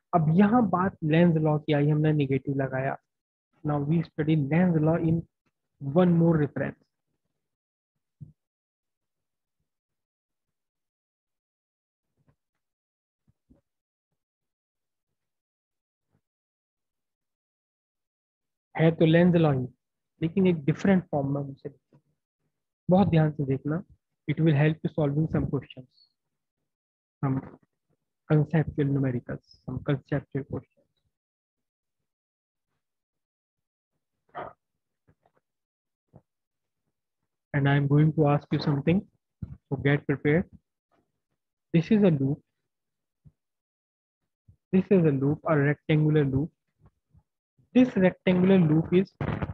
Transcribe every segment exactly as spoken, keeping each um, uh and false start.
अब यहाँ बात लेंस लॉ की आई, हमने निगेटिव लगाया. Now we study lens law in one more reference. है तो लेंस लॉ ही, लेकिन एक डिफरेंट फॉर्म में उनसे. बहुत ध्यान से देखना. It will help you solving some questions from conceptual numericals, some conceptual questions. And I am going to ask you something, so get prepared. This is a loop. This is a loop, a rectangular loop. This rectangular loop is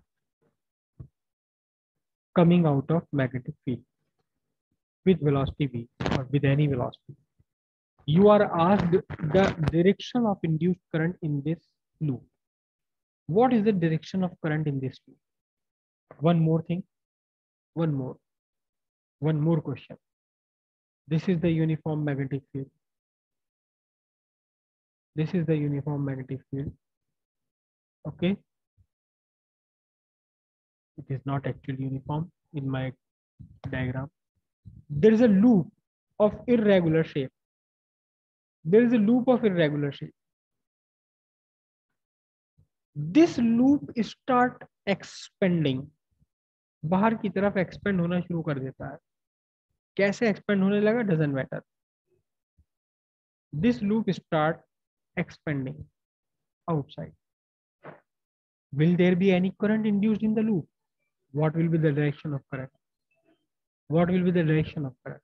coming out of magnetic field with velocity v or with any velocity. You are asked the direction of induced current in this loop. What is the direction of current in this loop? One more thing. One more. One more question. This is the uniform magnetic field. This is the uniform magnetic field. Okay. It is not actually uniform in my diagram. There is a loop of irregular shape. There is a loop of irregular shape. This loop start expanding. बाहर की तरफ expand होना शुरू कर देता है. कैसे expand होने लगा doesn't matter. This loop start expanding outside. Will there be any current induced in the loop? What will be the direction of current? What will be the direction of current?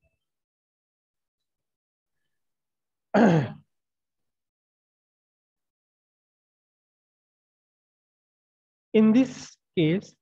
In this case,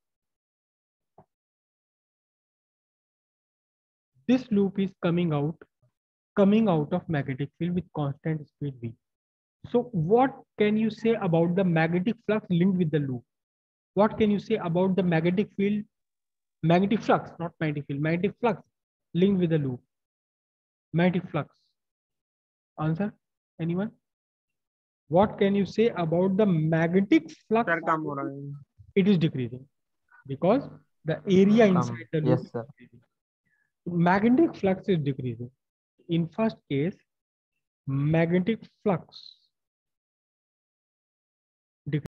this loop is coming out, coming out of magnetic field with constant speed v. So what can you say about the magnetic flux linked with the loop? What can you say about the magnetic field, magnetic flux, not magnetic field, magnetic flux linked with the loop? Magnetic flux. Answer, anyone? What can you say about the magnetic flux? Sir, काम हो रहा है. It is decreasing because the area inside the loop Yes, is sir. decreasing. Magnetic flux is decreasing. In first case, magnetic flux